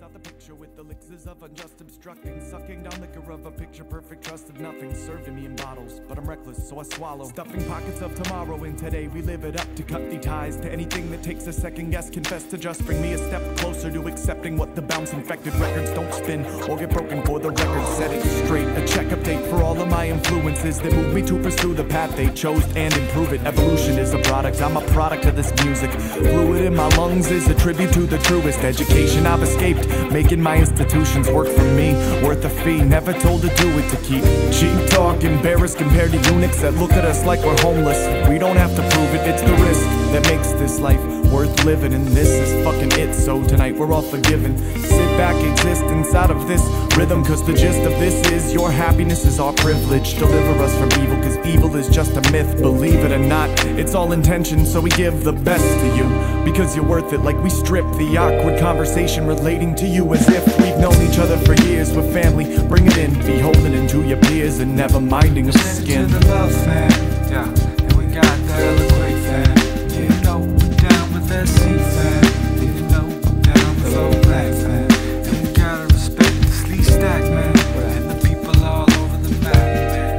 out the picture with elixirs of unjust obstructing, sucking down liquor of a picture-perfect trust of nothing, served to me in bottles, but I'm reckless, so I swallow. Stuffing pockets of tomorrow, and today we live it up to cut the ties to anything that takes a second guess. Confess to just bring me a step closer to accepting what the bounce-infected records don't spin or get broken for the record. Set it straight, a checkup date for all of my influences that move me to pursue the path they chose and improve it. Evolution is a product, I'm a product of this music. Fluid in my lungs is a tribute to the truest education I've escaped, making my institutions work for me, worth a fee, never told to do it to keep cheap talk, embarrassed compared to eunuchs that look at us like we're homeless. We don't have to prove it, it's the risk that makes this life worth living, and this is fucking it, so tonight we're all forgiven. Sit back, exist inside of this rhythm, cause the gist of this is your happiness is our privilege. Deliver us from evil, cause evil is just a myth. Believe it or not, it's all intention, so we give the best to you, because you're worth it. Like we strip the awkward conversation relating to you as if we've known each other for years. We're family, bring it in, be holding into your peers and never minding of skin. To the love fan, yeah, and we got the Eliquate fan. You know we're down with that C fan. You know we're down with old black fan. And we gotta respect the sleek stack, man, and the people all over the map, man.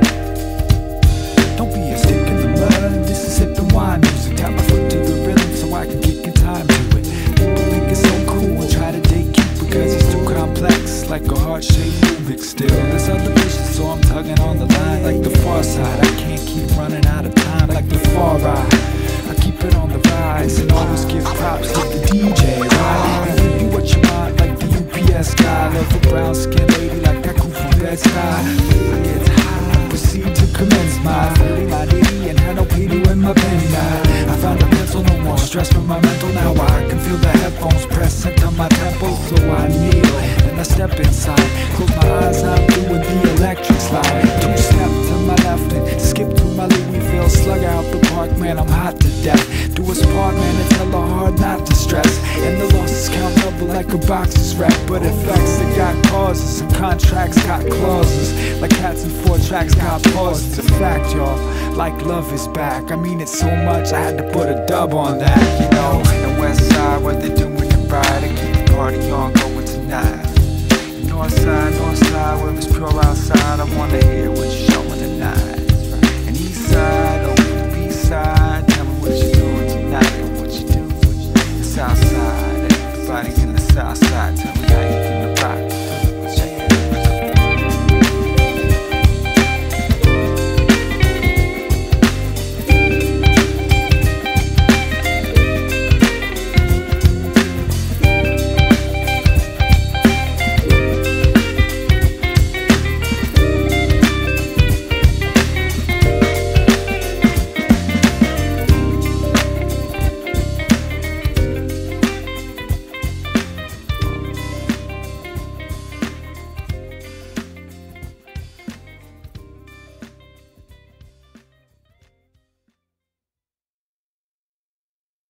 Don't be a stick in the mud, this is sipping wine music. Tap my foot to the rhythm so I can kick in time to it. People think it's so cool and try to date cute because it's too complex, like a heart-shaped Rubik. Still, there's other visions, so I'm tugging on the line like the far side. I can't keep running out of time like the far ride. I keep it on the rise and always give props to the DJ, right? And give you what you want like the UPS guy. Love a brown skin lady like that cool from Bed-Stuy. I get high, I proceed to commence my 30 and had no pity when my penny died. I found a pencil, no more stress from my mental. Now I can feel the headphones press into my temples, so I kneel and I step inside. Close my eyes, I'm doing the electric slide. Two-step to my left and skip through my Louisville. Slug out the park, man, I'm hot to death. Do a spark, man, it's hella hard not to stress. And the losses count double like a boxer's rep. But effects that got causes and contracts got clauses. Like hats and 4 tracks got pauses. It's a fact, y'all, like love is back. I mean it so much, I had to put a dub on that, you know. The west side, what they doing the ride, and keep the party on going tonight. North side, where it's pure outside. I wanna hear what you're showing tonight. And east side,